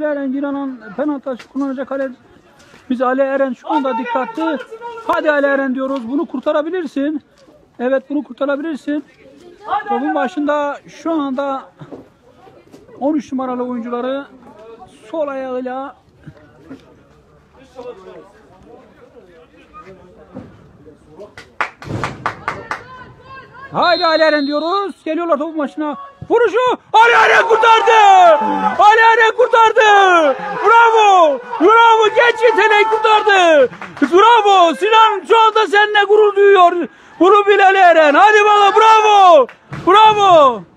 kaleci Eren Giran'ın penaltı kullanacak kalecimiz Ali Eren şu anda dikkatli. Hadi Ali Eren diyoruz. Bunu kurtarabilirsin. Evet, bunu kurtarabilirsin. Topun başında şu anda 13 numaralı oyuncuları sol ayağıyla haydi Ali Eren diyoruz. Geliyorlar topun başına. Vuruşu. Ali Eren kurtardı. Ali Eren kurtardı. Bravo. Bravo. Genç yetenek kurtardı. Bravo. Sinan şu anda seninle gurur duyuyor. Bunu bil Ali Eren. Hadi bana bravo. Bravo.